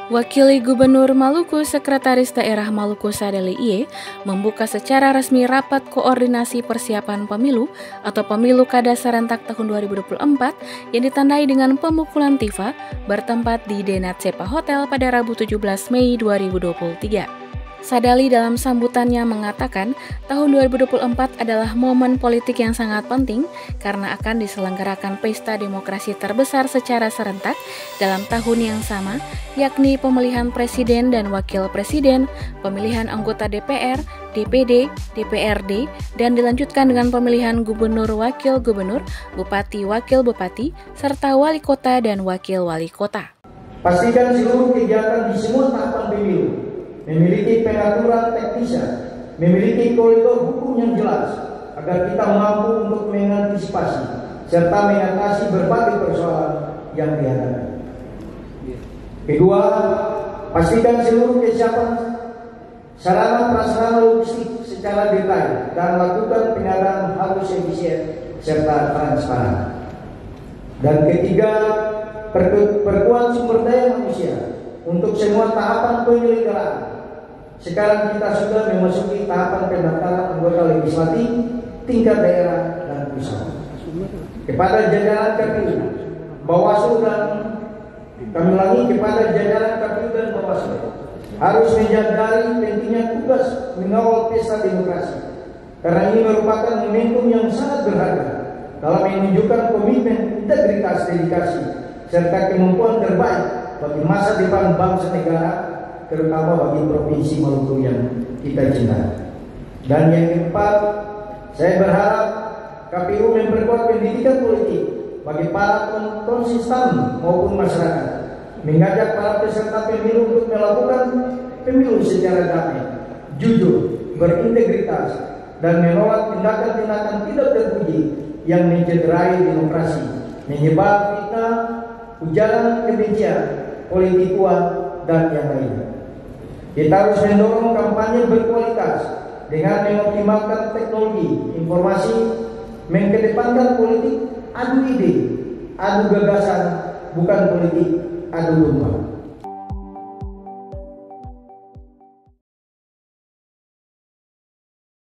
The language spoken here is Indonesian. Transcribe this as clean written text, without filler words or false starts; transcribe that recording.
Wakil Gubernur Maluku Sekretaris Daerah Maluku Sadali IE membuka secara resmi rapat koordinasi persiapan pemilu atau pemilu kada serentak tahun 2024 yang ditandai dengan pemukulan tifa bertempat di Denat Sepa Hotel pada Rabu 17 Mei 2023. Sadali dalam sambutannya mengatakan tahun 2024 adalah momen politik yang sangat penting karena akan diselenggarakan pesta demokrasi terbesar secara serentak dalam tahun yang sama, yakni pemilihan presiden dan wakil presiden, pemilihan anggota DPR, DPD, DPRD, dan dilanjutkan dengan pemilihan gubernur, wakil gubernur, bupati, wakil bupati, serta wali kota dan wakil wali kota. Pastikan seluruh kegiatan di semua tahapan pemilu memiliki pengaturan teknisnya, memiliki koridor hukum yang jelas, agar kita mampu untuk mengantisipasi serta mengatasi berbagai persoalan yang dihadapi. Kedua, pastikan seluruh kesiapan sarana prasarana logistik secara detail dan lakukan pengadaan harus efisien serta transparan. Dan ketiga, perkuat sumber daya manusia untuk semua tahapan penyelenggaraan. Sekarang kita sudah memasuki tahapan pendaftaran anggota legislatif tingkat daerah dan pusat. Kepada jajaran KPU, Bawaslu dan kami ulangi kepada jajaran KPU dan Bawaslu harus menyadari pentingnya tugas mengawal pesta demokrasi, karena ini merupakan momentum yang sangat berharga dalam menunjukkan komitmen, integritas, dedikasi, serta kemampuan terbaik bagi masa depan bangsa negara, terutama bagi Provinsi Maluku yang kita cintai. Dan yang keempat, saya berharap KPU memperkuat pendidikan politik bagi para konsisten maupun masyarakat, mengajak para peserta pemilu untuk melakukan pemilu secara damai, jujur, berintegritas, dan menolak tindakan-tindakan tidak terpuji yang mencederai demokrasi, menyebar fitnah, ujaran kebencian, politik uang, dan yang lainnya. Kita harus mendorong kampanye berkualitas dengan mengoptimalkan teknologi informasi, mengedepankan politik adu ide, adu gagasan, bukan politik adu domba.